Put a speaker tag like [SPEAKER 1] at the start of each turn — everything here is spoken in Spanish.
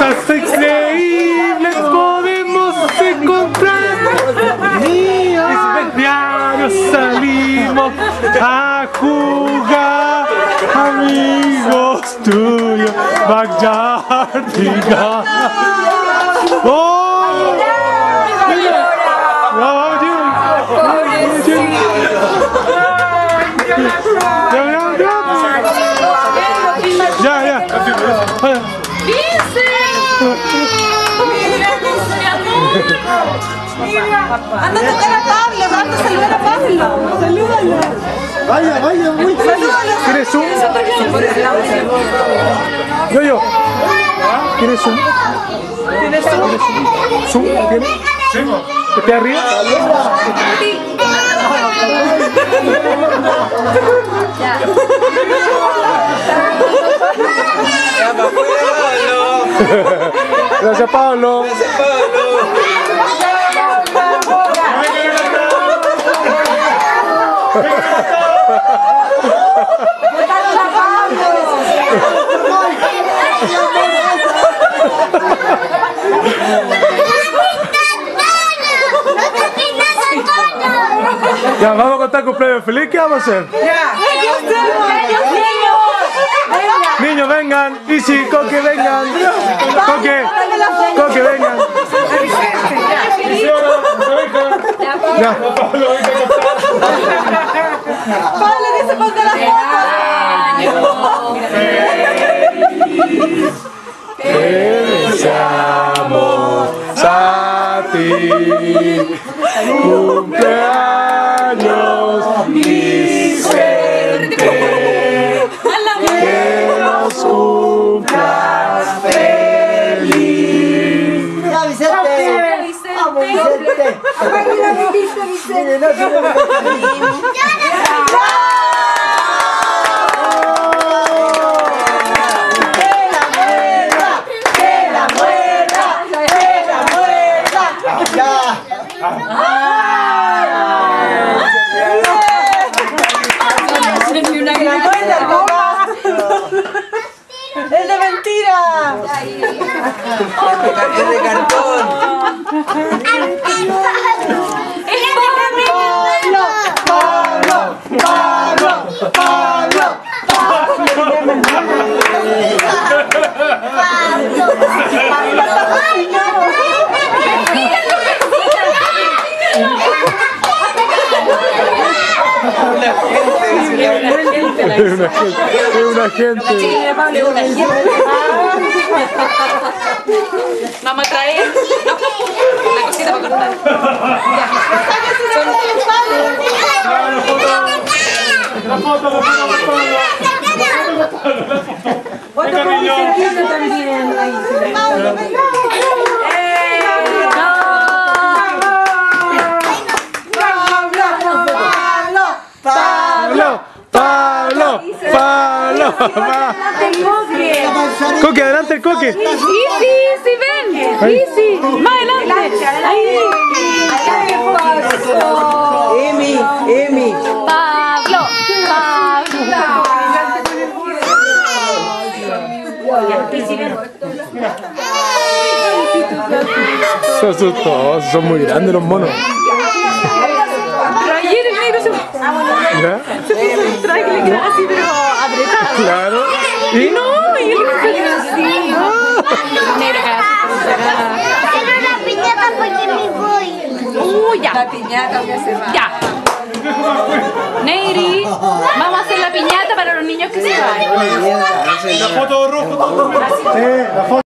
[SPEAKER 1] Cosas increíbles podemos encontrar. Diarios salimos a jugar. Amigos tuyos, Backyardigans. ¡Oh! ¡Vamos, Ya.
[SPEAKER 2] ¡Dice! Anda a tocar a Pablo, anda a saludar a Pablo. Salúdalo.
[SPEAKER 3] Vaya, muy
[SPEAKER 2] Salúdalo.
[SPEAKER 1] ¿Quieres zoom? Yo. ¿Quieres zoom?
[SPEAKER 2] ¿Tienes zoom?
[SPEAKER 1] ¿Zoom? ¿Tienes? Sí. ¿Esté arriba?
[SPEAKER 2] Ya.
[SPEAKER 1] Gracias, Pablo. Ya, vamos a contar cumpleaños feliz. ¿Qué vamos a hacer? Niños, vengan. Isi, Coque, vengan. Coque, vengan. Ya.
[SPEAKER 2] Pablo dice ponte la foto.
[SPEAKER 1] Te deseamos a ti. Cumpleaños, Vicente. Que nos cumplas feliz.
[SPEAKER 3] ¡Mira, Vicente! ¡Vamos, Vicente!
[SPEAKER 2] Mira, ¡es de mentira!
[SPEAKER 4] ¡Es de cartón!
[SPEAKER 1] Es una gente.
[SPEAKER 2] Vamos a traer la cosita para cortar.
[SPEAKER 1] La foto. Venga, niño. Pablo. Coque, adelante el Coque.
[SPEAKER 2] Easy, ven. Easy. Más adelante. Ahí.
[SPEAKER 3] Emi.
[SPEAKER 2] Pablo.
[SPEAKER 1] Se asustó, son muy grandes los monos.
[SPEAKER 2] Pero ayer el negro se puso un traje que le quedaba así, pero apretado.
[SPEAKER 1] Claro.
[SPEAKER 2] Y no, y él se quedó así. Negro
[SPEAKER 5] Quiero la piñata porque me voy.
[SPEAKER 2] ya. La piñata ya se va. Ya. Neyri, vamos a hacer la piñata para los niños que se van.
[SPEAKER 1] La foto roja. La foto.